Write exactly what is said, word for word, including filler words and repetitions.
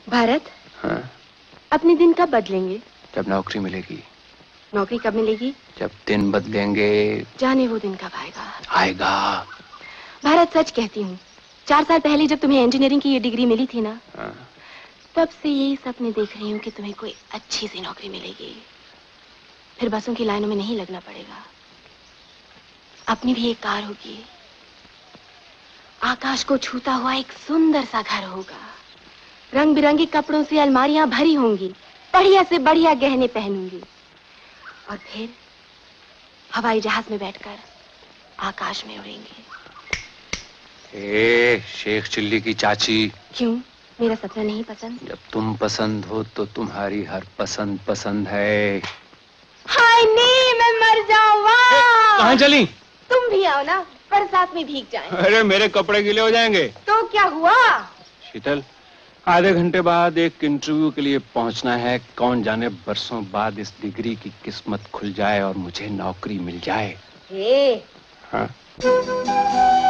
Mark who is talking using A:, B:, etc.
A: भारत,
B: हाँ?
A: अपने दिन कब बदलेंगे?
B: जब नौकरी मिलेगी।
A: नौकरी कब मिलेगी?
B: जब दिन बदलेंगे।
A: जाने वो दिन कब आएगा।
B: आएगा।
A: भारत, सच कहती हूँ, चार साल पहले जब तुम्हें इंजीनियरिंग की ये डिग्री मिली थी ना,
B: हाँ?
A: तब से यही सपने देख रही हूँ कि तुम्हें कोई अच्छी सी नौकरी मिलेगी, फिर बसों की लाइनों में नहीं लगना पड़ेगा, अपनी भी एक कार होगी, आकाश को छूता हुआ एक सुंदर सा घर होगा, रंग बिरंगे कपड़ों से अलमारियां भरी होंगी, बढ़िया से बढ़िया गहने पहनूंगी, और फिर हवाई जहाज में बैठकर आकाश में उड़ेंगे।
B: ए, शेख चिल्ली की चाची।
A: क्यों, मेरा सपना नहीं पसंद?
B: जब तुम पसंद हो तो तुम्हारी हर पसंद पसंद है।
A: हाय नहीं, मैं मर जाऊंगा।
B: कहाँ चली?
A: तुम भी आओ ना, बरसात में भीग जाएं।
B: अरे मेरे कपड़े गीले हो जाएंगे।
A: तो क्या हुआ?
B: शीतल, आधे घंटे बाद एक इंटरव्यू के लिए पहुंचना है। कौन जाने बरसों बाद इस डिग्री की किस्मत खुल जाए और मुझे नौकरी मिल जाए।
A: ए,
B: हाँ?